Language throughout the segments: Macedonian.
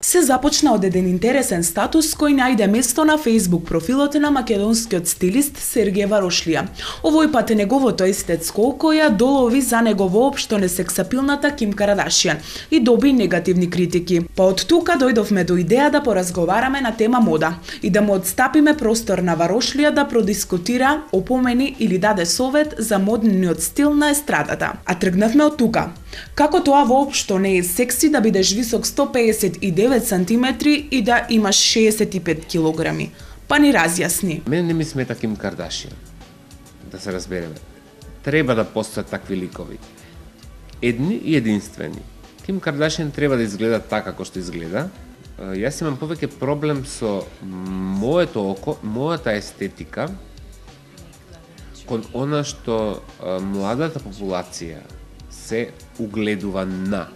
Се започна од еден интересен статус кој најде место на Facebook профилот на македонскиот стилист Сергеј Варошлија. Овој пат неговото естетско око ја долови за него воопшто несексапилната Ким Кардашијан и доби негативни критики. Па од тука дојдовме до идеја да поразговараме на тема мода и да му отстапиме простор на Варошлија да продискутира, опомени или даде совет за модниот стил на естрадата. А тргнавме од тука. Како тоа воопшто не е секси да бидеш висок 159 сантиметри и да имаш 65 килограми? Па ни разјасни. Мене не ми смета Ким Кардашијан, да се разбереме. Треба да постојат такви ликови. Едни и единствени. Ким Кардашијан треба да изгледа така како што изгледа. Јас имам повеќе проблем со моето око, мојата естетика, кон она што младата популација се угледува на.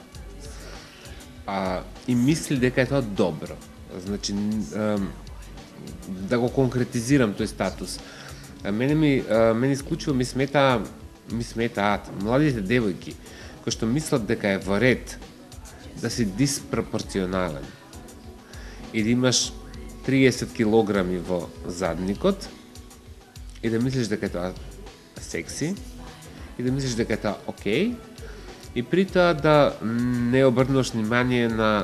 И мисли дека е тоа добро. Значи, да го конкретизирам тој статус. Мене исклучиво ми сметаат младите девојки кои што мислат дека е во ред да си диспропорционален и да имаш 30 килограми во задникот и да мислиш дека е тоа секси и да мислиш дека е тоа окей, и при тоа да не обрнуваш внимание на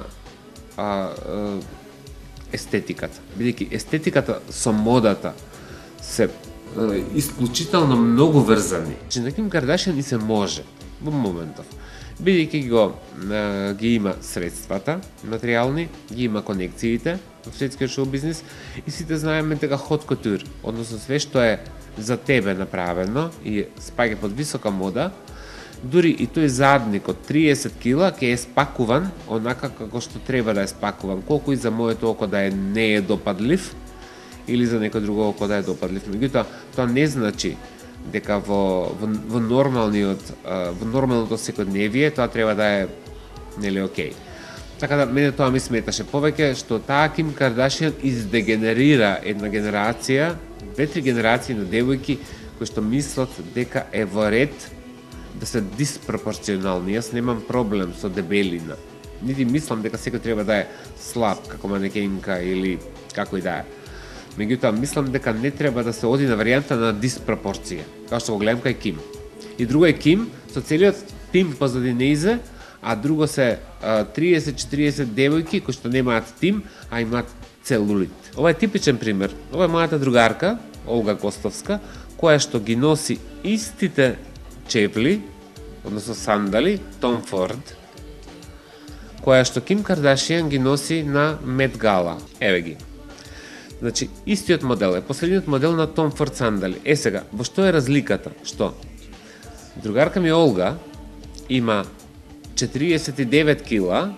естетиката. Бидејќи естетиката со модата се исклучително многу врзани. Че на Ким Кардашијан и се може во моментов. Бидејќи ги има средствата материјални, ги има конекциите во светскиот шоу бизнис и сите знаеме дека хот кутур, односно све што е за тебе направено и спаѓа под висока мода, дури и тој задник од 30 кила ќе е спакуван онака како што треба да е спакуван, колку и за моето око да не е допадлив или за некој друго око да е допадлив. Меѓутоа, тоа не значи дека во нормалното секојдневие тоа треба да е окей. Така да мене тоа ми сметаше повеќе што таа Ким Кардашијан издегенерира една генерација, 2-3 генерации на девојки кои што мислат дека е во ред да се диспропорционални. Јас немам проблем со дебелина. Нити мислам дека секој треба да е слаб како манекенка или како и да е. Меѓутоа, мислам дека не треба да се оди на варијанта на диспропорција, како што го гледам кај Ким. И друго е Ким со целиот тим позади нејзе, а друго се 30-40 девојки кои што немаат тим, а имаат целулит. Ова е типичен пример. Ова е мојата другарка, Олга Костовска, која што ги носи истите чевли, односно сандали, Том Форд, која што Ким Кардашијан ги носи на Мет Гала. Еве ги. Значи, истиот модел е последниот модел на Том Форд сандали. Сега, во што е разликата? Што? Другарка ми Олга има 49 кила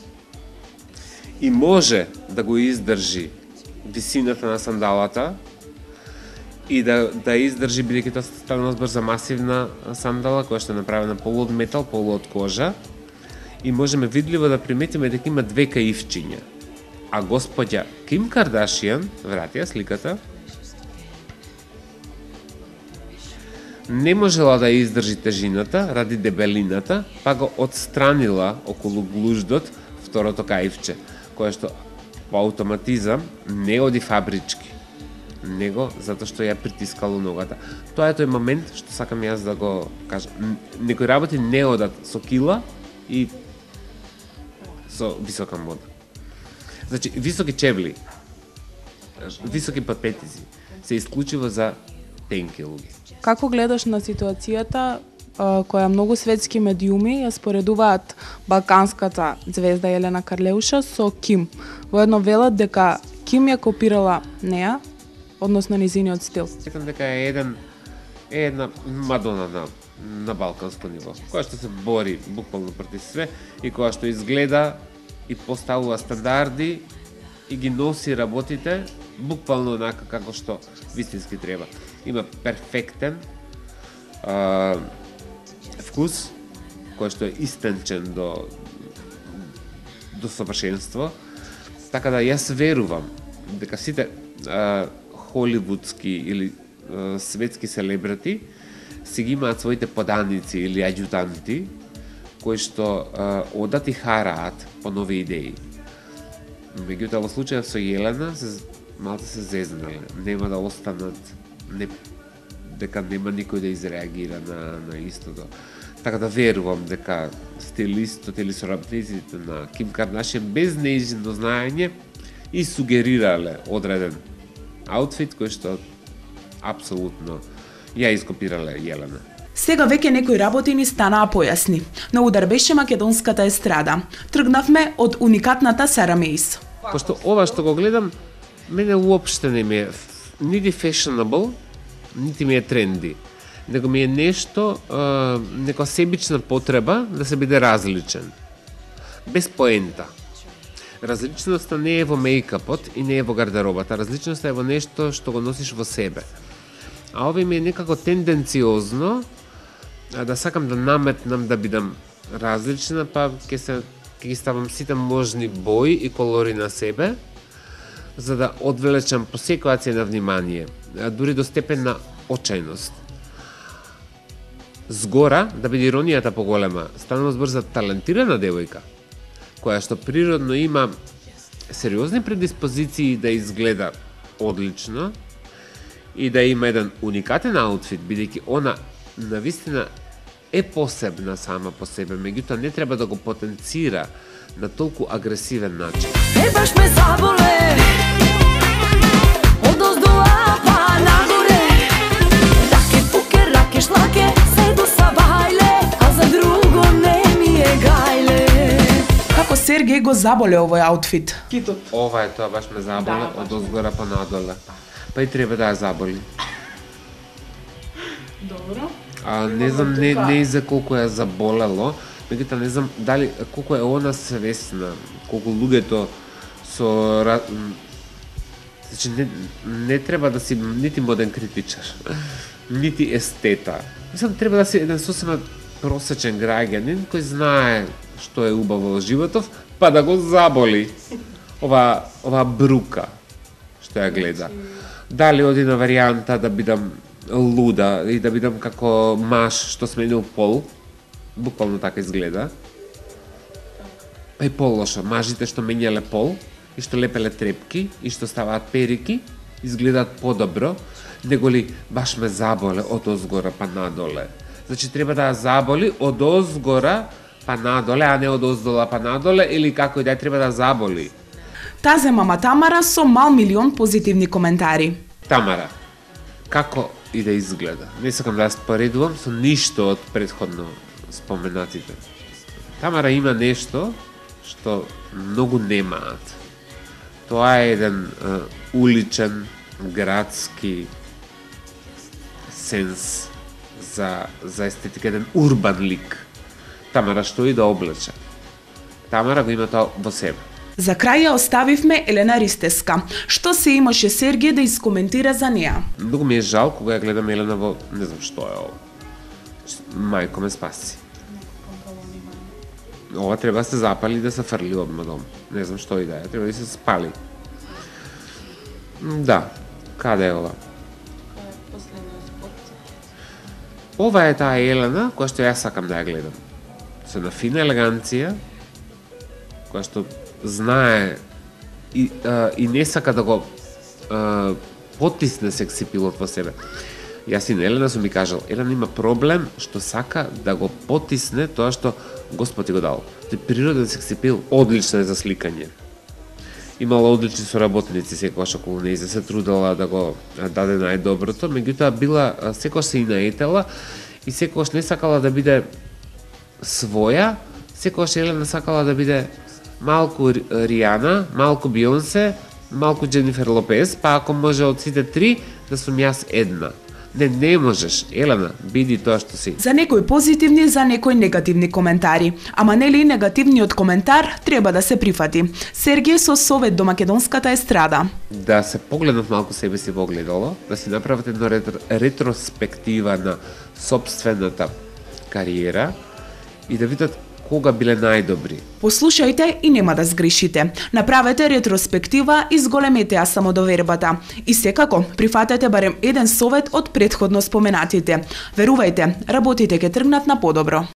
и може да го издржи висината на сандалата и да издржи, бидејќи тоа става збор за масивна сандала која што е направена полу од метал, полу од кожа, и можеме видливо да приметиме дека има две каивчиња. А господја Ким Кардашијан, врати ја сликата, не можела да издржи тежината ради дебелината, па го отстранила околу глуждот второто каивче, кое што по автоматизам не оди фабрички, него затоа што ја притискало ногата. Тоа е тој момент што сакам јас да го кажам. Некои работи не одат со кила и со висока мода. Значи, високи чевли, високи патпетици се исклучиво за тенки луѓе. Како гледаш на ситуацијата која многу светски медиуми ја споредуваат балканската звезда Елена Карлеуша со Ким? Воедно велат дека Ким ја копирала неа, односно низиниот стил. Сметам дека е една Мадона на балканско ниво, која што се бори буквално против све и која што изгледа и поставува стандарди и ги носи работите буквално онака како што вистински треба. Има перфектен вкус кој што е истенчен до совршенство. Така да јас верувам дека сите холивудски или светски селебрити си ги имаат своите поданици или аѓутанти кои што одат и хараат по нови идеи. Меѓутоа во случајот со Јелена малку се зезнале. Нема да останат дека нема никој да изреагира на истото. Така да верувам дека стилистот или соработниците на Ким Кардашијан без нејзино знаење и сугерирале одреден аутфит кој што апсолутно ја ископирале Јелена. Сега веќе некои работи ни станаа појасни. На удар беше македонската естрада. Тргнавме од уникатната Сара Меис. Пошто ова што го гледам, мене уопште не ми е нити fashionable, нити ми е тренди. Него ми е нешто, нека себична потреба да се биде различен. Без поента. Различноста не е во мејкапот и не е во гардеробата. Различноста е во нешто што го носиш во себе. А овие ми е некако тенденциозно да сакам да наметнам да бидам различна, па ќе ги ставам сите можни бои и колори на себе, за да одвлечам по секоја цена внимание, дури до степен на очајност. Згора, да биде иронијата поголема, станува збор за талентирана девојка, која што природно има сериозни предиспозиции да изгледа одлично и да има еден уникатен аутфит, бидејќи она навистина е посебна сама по себе, меѓутоа не треба да го потенцира на толку агресивен начин. Баш ме заболе, одоздоа па нагоре, раке пуке, раке шлаке, се до сабајле, а за друго не ми е гајле. Како Сергеј го заболе овој аутфит? Китот. Ова е тоа, баш ме заболе, од озгора па надоле. Па и треба да ја заболи. Добро. Не знам не и за колку ја заболело, меѓутоа не знам дали колку е она свесна, колку луѓето со значи не треба да си нити моден критичар, нити естета. Мислам треба да си еден сосема просечен граѓанин кој знае што е убаво во животов, па да го заболи ова брука што ја гледа. Дали оди на варијанта да бидам луда и да бидам како маж што сменил пол, буквално така изгледа. Па и полошо, мажите што менјале пол и што лепеле трепки и што ставаат перики, изгледаат подобро, него ли баш ме заболе од озгора па надоле. Значи треба да ја заболи од озгора па надоле, а не од оздола па надоле, или како и да треба да заболи. Тазе мама Тамара со мал милион позитивни коментари. Тамара, како и да изгледа? Не сакам да ја споредувам со ништо од претходно споменатите. Тамара има нешто што многу немаат. Тоа е еден уличен, градски сенс за естетика, еден урбан лик. Тамара што и да облече. Тамара го има тоа во себе. За крај ја оставивме Елена Ристеска. Што се имаше Сергеј да искоментира за неа? Многу ми е жал кога ја гледам Елена во не знам што е ова. Мајко ме спаси. Ова треба да се запали и да се фрли одма дом. Не знам што и да е, треба да се спали. Да, каде е ова? Ова е таа Елена која што јас сакам да ја гледам. Со на фина елеганција, која што знае и не сака да го потисне секси пилот во себе. Јас и на Елена сум ми кажал, Елена има проблем што сака да го потисне тоа што Господ ти го дал. Тој природен секси пил, одлично е за сликање. Имала одлични соработници секогаш околу неј, се трудела да го даде најдоброто, меѓутоа била секогаш се и наетела и секогаш не сакала да биде своја, секогаш Елена сакала да биде малку Ријана, малку Бионсе, малку Дженифер Лопес, па ако може од сите три, да сум јас една. Не можеш, Елена, биди тоа што си. За некои позитивни, за некои негативни коментари. Ама нели негативниот коментар треба да се прифати. Сергеј со совет до македонската естрада. Да се погледнат малку себе си во огледало, да си направат една ретроспектива на сопствената кариера и да видат кога биле најдобри. Послушајте и нема да сгрешите. Направете ретроспектива и зголемете ја самодовербата. И секако, прифатете барем еден совет од претходно споменатите. Верувајте, работите ќе тргнат на подобро.